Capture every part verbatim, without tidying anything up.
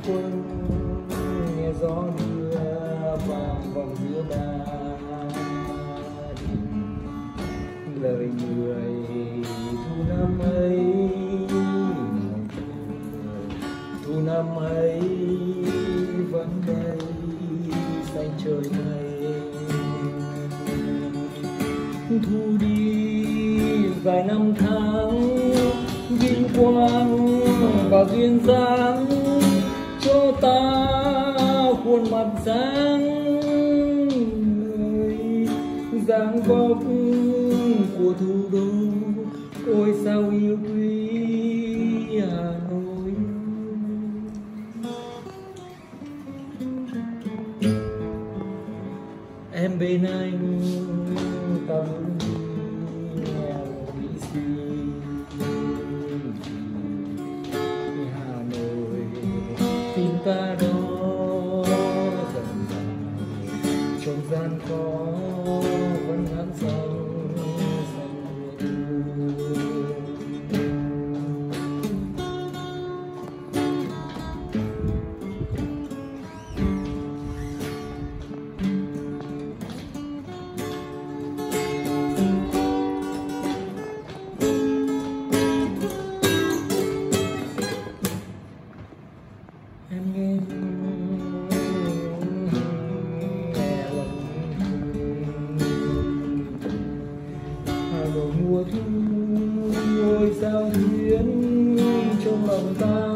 quân nghe gió đưa vàng vòng giữa ba đình. Lời người thu năm ấy, thu năm ấy vẫn đây xanh trời mây. Thu đi vài năm tháng vinh quang và duyên dáng, cho ta khuôn mặt dáng người, dáng vóc của thủ đô. Ôi sao yêu quý Hà Nội. Em bên anh ta muốn đi nghèo Mỹ xinh. Hà Nội tìm ta đó dần dần trong gian khó vẫn ngắn dòng. Em nghe nghe lòng Hà Nội mùa thu, ngôi sao duyên trong lòng ta.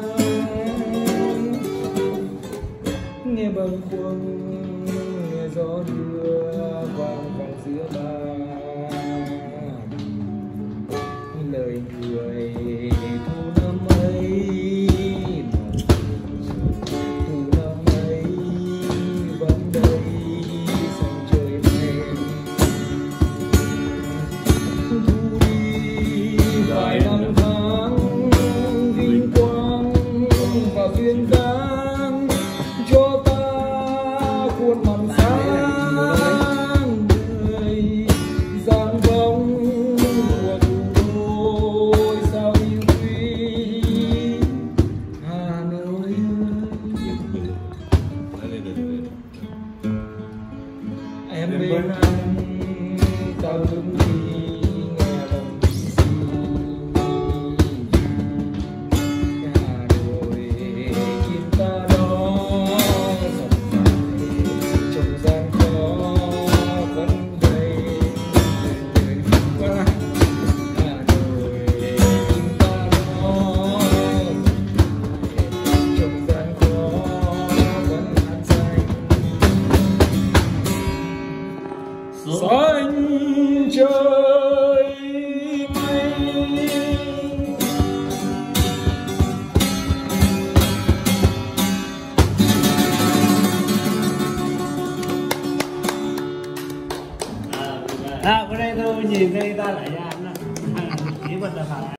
Nghe bâng khuâng nghe gió đưa vàng vòng giữa ba lời người thu năm ấy. Vài năm tháng vinh quang và duyên dáng, cho ta khuôn mặt sáng người, dáng bóng của thủ đô. Ôi sao yêu quý Hà Nội. Em bên anh ta đứng đi xanh trời mây. À, bữa nay tôi nhìn đây ta lại ra chỉ mình là phải